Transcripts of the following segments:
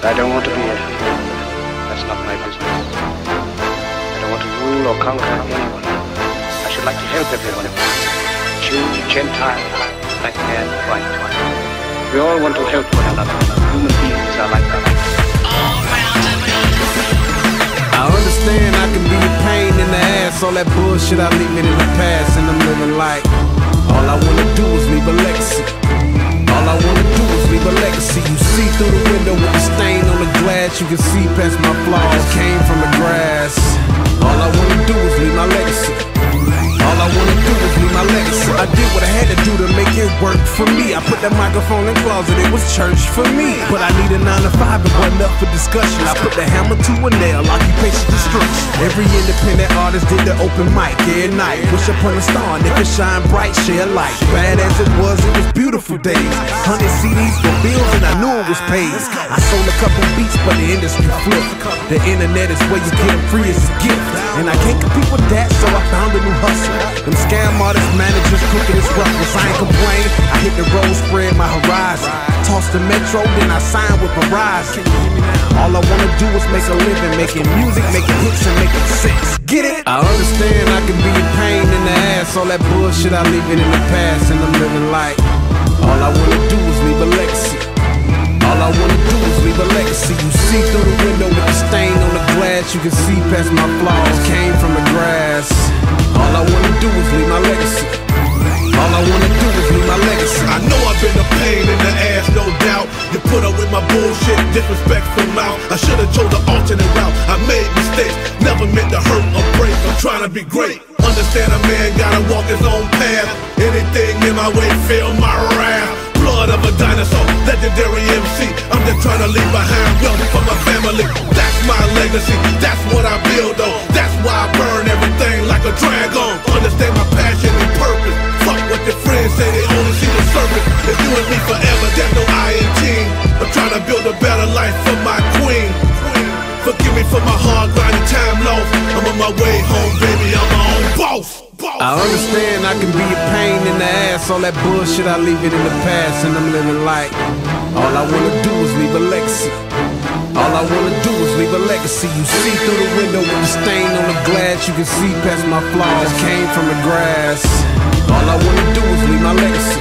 I don't want to be it. That's not my business. I don't want to rule or conquer anyone. I should like to help everyone. Jew, Gentile, black man, white. We all want to help one another. Human beings are like that. I understand I can be a pain in the ass. All that bullshit, I leave it in the past. And I'm living like all I wanna do is leave a legacy. All I wanna do is leave a legacy. You see through the window with the stain on the glass. You can see past my flaws. Came from the grass. All I wanna do is leave my legacy. All I wanna do is leave my legacy. I did what I had to do to make it work for me. I put that microphone in the closet, it was church for me. But I need a 9 to 5, it wasn't up for discussion. I put the hammer to a nail, occupation destruction. Every independent artist did the open mic every night. Wish upon a star, nigga shine bright, share light. Bad as it was beautiful days. 100 CDs for bills and I knew it was paid. I sold a couple beats, but the industry flipped. The internet is where you get them free as a gift. And I can't compete with that, so I found a new hustle. Them scam artist managers crooked as ruffles. I ain't complain, I hit the road, spread my horizon. Tossed the metro, then I signed with Verizon. All I wanna do is make a living, making music, making hits and making sense. Get it? I understand I can be a pain in the ass. All that bullshit, I leave it in the past. And I'm living like all I wanna do is leave a legacy. All I wanna do is leave a legacy. You see through the window with the stain on the glass. You can see past my flaws. Came from the grass. All I wanna do is leave my legacy. All I wanna do is leave my legacy. I know I've been a pain in the ass, no doubt. You put up with my bullshit, disrespectful mouth. I should've chose an alternate route. I made mistakes, never meant to hurt or break. I'm trying to be great. Understand a man gotta walk his own path. Anything in my way, feel my wrath. Blood of a dinosaur, legendary MC. I'm just trying to leave behind wealth for my family. That's my legacy, that's what I build on. That's why I burn everything like a dragon. Understand my passion and purpose. Fuck what your friends say, they only see the surface. It's you and me forever, there's no I in team. I'm trying to build a better life for my queen. Forgive me for my hard grinding time lost. I'm on my way home, baby, I'm my own boss. I understand I can be a pain in the ass. All that bullshit, I leave it in the past. And I'm living like all I wanna do is leave a legacy. All I wanna do is leave a legacy. You see through the window with the stain on the glass. You can see past my flaws. Came from the grass. All I wanna do is leave my legacy.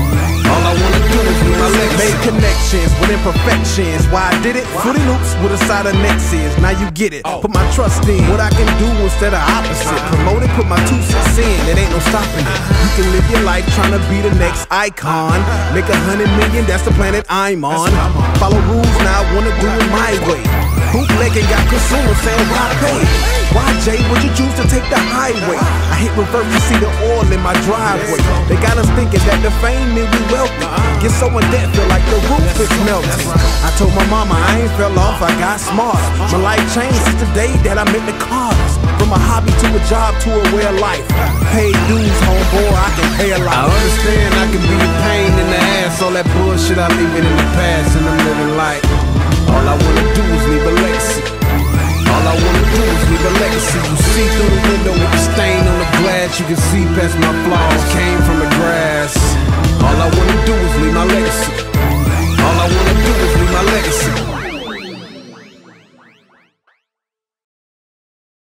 All I wanna do is leave my legacy. Made connections with imperfections. Why I did it? Footy loops with a side of nexus. Now you get it. Put my trust in what I can do instead of opposite. Promote it, put my 2 cents in. It ain't no stopping it. You can live your life trying to be the next icon. Make 100 million, that's the planet I'm on. Follow rules now, wanna do it my way. Bootlegging got consumers saying why pay? Why Jay, would you choose to take the highway? I hit reverse, you see the oil in my driveway. They got us thinking that the fame mean we wealthy. Get so in debt, feel like the roof is melting. I told my mama I ain't fell off, I got smart. My life changed since the day that I met the cards. From a hobby to a job to a way of life. Pay dues, homeboy, I can pay a lot. I understand I can be a pain in the ass. All that bullshit, I leave it in the past. And I'm living like all I wanna do is leave a legacy. All I wanna do is leave a legacy. You see through the window with the stain on the glass. You can see past my flaws. Came from the grass. All I wanna do is leave my legacy.